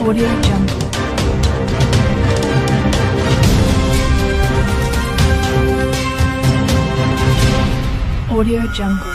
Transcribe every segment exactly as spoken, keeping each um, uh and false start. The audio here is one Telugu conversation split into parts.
Audio Jungle. Audio Jungle.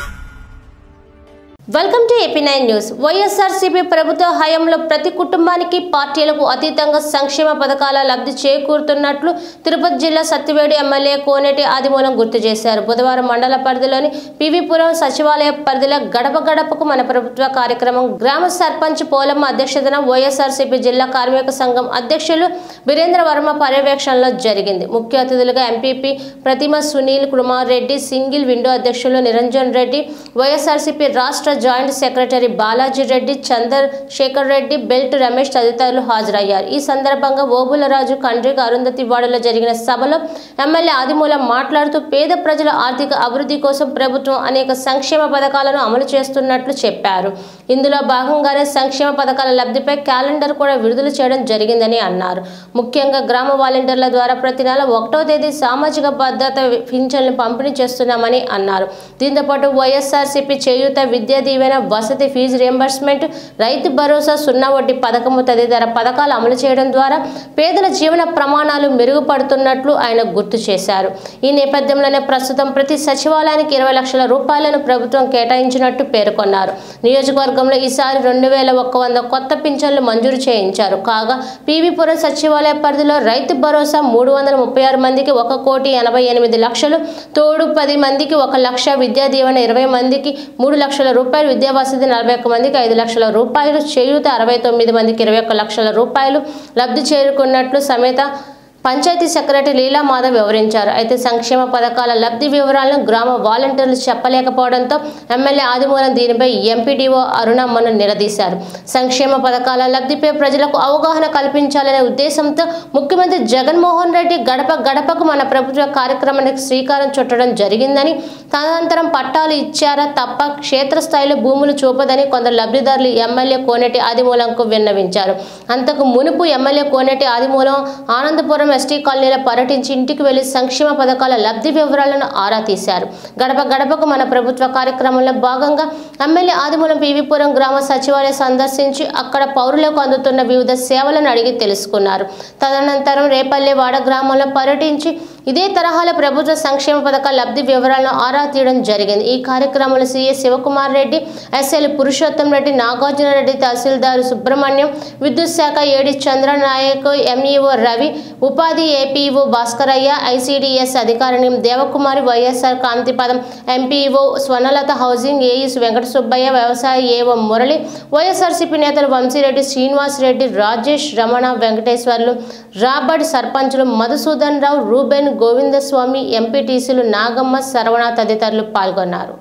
Welcome to AP nine news. YSRCP ప్రభుత్వ హయాంలో ప్రతి కుటుంబానికి పార్టీలకు అతీతంగా సంక్షేమ పథకాల లబ్ధి చేకూరుతున్నట్లు తిరుపతి జిల్లా సత్తివేడు ఎమ్మెల్యే కోనేటి ఆదిమూలం గుర్తు చేశారు. బుధవారం మండల పరిధిలోని పీవీపురం సచివాలయ పరిధిలో గడప గడపకు మన ప్రభుత్వ కార్యక్రమం గ్రామ సర్పంచ్ పోలమ్మ అధ్యక్షతన వైఎస్ఆర్సీపీ జిల్లా కార్మిక సంఘం అధ్యక్షులు వీరేంద్ర వర్మ పర్యవేక్షణలో జరిగింది. ముఖ్య అతిథులుగా MPP Pratima Sunil Kumar Reddy, single window అధ్యక్షులు నిరంజన్ రెడ్డి, వైఎస్ఆర్సీపీ రాష్ట్ర joint secretary Balaji Reddy, Chandrasekhar Reddy, belt Ramesh తదితరులు హాజరయ్యారు. ఈ సందర్భంగా ఓబులరాజు కండ్రిక అరుంధతి వాడలో జరిగిన సభలో ఎమ్మెల్యే ఆదిమూలం మాట్లాడుతూ పేద ప్రజల ఆర్థిక అభివృద్ధి కోసం ప్రభుత్వం అనేక సంక్షేమ పథకాలను అమలు చేస్తున్నట్లు చెప్పారు. ఇందులో భాగంగానే సంక్షేమ పథకాల లబ్ధిపై క్యాలెండర్ కూడా విడుదల చేయడం జరిగిందని అన్నారు. ముఖ్యంగా గ్రామ వాలంటీర్ల ద్వారా ప్రతి నెల ఒకటో తేదీ సామాజిక భద్రత పింఛన్లు పంపిణీ చేస్తున్నామని అన్నారు. దీంతో పాటు వైఎస్ఆర్సీపీ చేయూత, విద్యా దీవెన, వసతి, ఫీజు రియంబర్స్మెంట్, రైతు భరోసా, సున్నా వడ్డీ పథకము తదితర పథకాలు అమలు చేయడం ద్వారా పేదల జీవన ప్రమాణాలు మెరుగుపడుతున్నట్లు ఆయన గుర్తు చేశారు. ఈ నేపథ్యంలోనే ప్రస్తుతం ప్రతి సచివాలయానికి ఇరవై లక్షల రూపాయలను ప్రభుత్వం కేటాయించినట్టు పేర్కొన్నారు. నియోజకవర్గంలో ఈసారి రెండు వేల ఒక్క వంద కొత్త పింఛన్లు మంజూరు చేయించారు. కాగా పీవీపురం సచివాలయ పరిధిలో రైతు భరోసా మూడు వందల ముప్పై ఆరు మందికి ఒక కోటి ఎనభై ఎనిమిది లక్షలు, తోడు పది మందికి ఒక లక్ష, విద్యా దీవెన ఇరవై మందికి మూడు లక్షల రూపాయలు, విద్యా వసతి నలభై ఒక్క మందికి ఐదు లక్షల రూపాయలు, చేయూత అరవై తొమ్మిది మందికి ఇరవై ఒక్క లక్షల రూపాయలు లబ్ధి చేరుకున్నట్లు సమేత పంచాయతీ సెక్రటరీ లీలా మాధవ్ వివరించారు. అయితే సంక్షేమ పథకాల లబ్ధి వివరాలను గ్రామ వాలంటీర్లు చెప్పలేకపోవడంతో ఎమ్మెల్యే ఆదిమూలం దీనిపై ఎంపీడీఓ అరుణమ్మను నిలదీశారు. సంక్షేమ పథకాల లబ్ధిపై ప్రజలకు అవగాహన కల్పించాలనే ఉద్దేశంతో ముఖ్యమంత్రి జగన్మోహన్ రెడ్డి గడప గడపకు మన ప్రభుత్వ కార్యక్రమానికి శ్రీకారం చుట్టడం జరిగిందని, తదనంతరం పట్టాలు ఇచ్చారా తప్ప క్షేత్రస్థాయిలో భూములు చూపదని కొందరు లబ్ధిదారులు ఎమ్మెల్యే కోనేటి ఆదిమూలంకు విన్నవించారు. అంతకు మునుపు ఎమ్మెల్యే కోనేటి ఆదిమూలం ఆనందపురం ఎస్టీ కాలనీలో పర్యటించి ఇంటికి వెళ్లి సంక్షేమ పథకాల లబ్ధి వివరాలను ఆరా తీశారు. గడప గడపకు మన ప్రభుత్వ కార్యక్రమంలో భాగంగా ఎమ్మెల్యే ఆదిమూలం పీవీపురం గ్రామ సచివాలయం సందర్శించి అక్కడ పౌరులకు అందుతున్న వివిధ సేవలను అడిగి తెలుసుకున్నారు. తదనంతరం రేపల్లె వాడ గ్రామంలో పర్యటించి ఇదే తరహాలో ప్రభుత్వ సంక్షేమ పథకాల లబ్ధి వివరాలను ఆరా తీయడం జరిగింది. ఈ కార్యక్రమంలో సీఏ శివకుమార్ రెడ్డి, ఎస్ఎల్ పురుషోత్తం రెడ్డి, నాగార్జున రెడ్డి, తహసీల్దారు సుబ్రహ్మణ్యం, విద్యుత్ శాఖ ఏడి చంద్రనాయక్, ఎంఈఓ రవి, ఉపాధి ఏపీఓ భాస్కరయ్య, ఐసీడీఎస్ అధికారిని దేవకుమారి, వైఎస్ఆర్ కాంతిపదం MPO Swarnalatha, housing AEs Venkata Subbaiah, వ్యవసాయ ఏఓ మురళి, వైఎస్ఆర్సీపీ నేతలు వంశీరెడ్డి, శ్రీనివాస్ రెడ్డి, రాజేష్, రమణ, వెంకటేశ్వర్లు, రాబర్ట్, సర్పంచులు మధుసూదన్ రావు, రూబెన్, గోవిందస్వామి, ఎంపీటీసీలు నాగమ్మ, శరవణ తదితరులు పాల్గొన్నారు.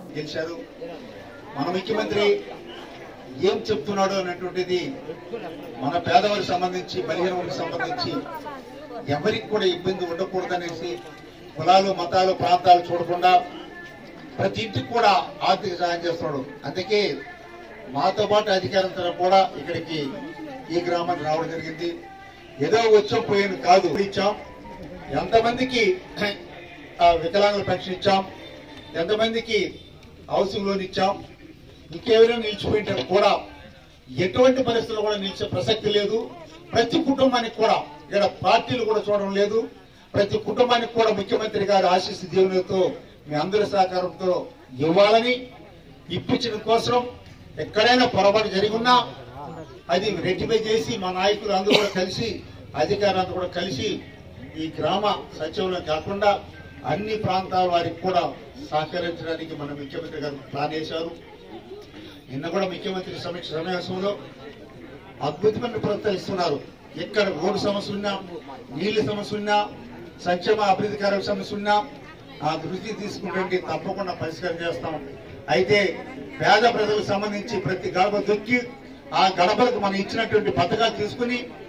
మన ముఖ్యమంత్రి ఏం చెప్తున్నాడు అనేటువంటిది మన పేదవారికి సంబంధించి, బలహీనలకు సంబంధించి ఎవరికి కూడా ఇబ్బంది ఉండకూడదనేసి కులాలు, మతాలు, ప్రాంతాలు చూడకుండా ప్రతి ఇంటికి కూడా ఆర్థిక సహాయం చేస్తున్నాడు. అందుకే మాతో పాటు అధికారులతో కూడా ఇక్కడికి ఈ గ్రామానికి రావడం జరిగింది. ఏదో వచ్చాం పోయాను కాదు, ఇచ్చాం. ఎంతమందికి వికలాంగుల పెన్షన్ ఇచ్చాం, ఎంతమందికి హౌసింగ్ లోన్ ఇచ్చాం. ఇంకెవరైనా నిలిచిపోయింటే కూడా ఎటువంటి పరిస్థితుల్లో కూడా నిలిచే ప్రసక్తి లేదు. ప్రతి కుటుంబానికి కూడా ఇక్కడ పార్టీలు కూడా చూడడం లేదు. ప్రతి కుటుంబానికి కూడా ముఖ్యమంత్రి గారి ఆశీస్సు దీవెనతో మీ అందరి సహకారంతో ఇవ్వాలని, ఇప్పించడం కోసం ఎక్కడైనా పొరపాటు జరిగి ఉన్నా అది రెక్టిఫై చేసి మా నాయకులు అందరూ కూడా కలిసి, అధికారులందరూ కూడా కలిసి ఈ గ్రామ సచివాలయం కాకుండా అన్ని ప్రాంతాల వారికి కూడా సహకరించడానికి మన ముఖ్యమంత్రి గారు ప్లాన్ చేశారు. నిన్న కూడా ముఖ్యమంత్రి సమీక్ష సమావేశంలో అద్భుతమైన ప్రోత్సహిస్తున్నారు. ఎక్కడ రోడ్డు సమస్య ఉన్నా, నీళ్ల సమస్య ఉన్నా, సంక్షేమ అభివృద్ధి కార్య సమస్య ఉన్నా ఆ దృష్టి తీసుకుంటే తప్పకుండా పరిష్కారం చేస్తాం. అయితే పేద ప్రజలకు సంబంధించి ప్రతి గడప దొక్కి ఆ గడపలకు మనం ఇచ్చినటువంటి పథకాలు తీసుకుని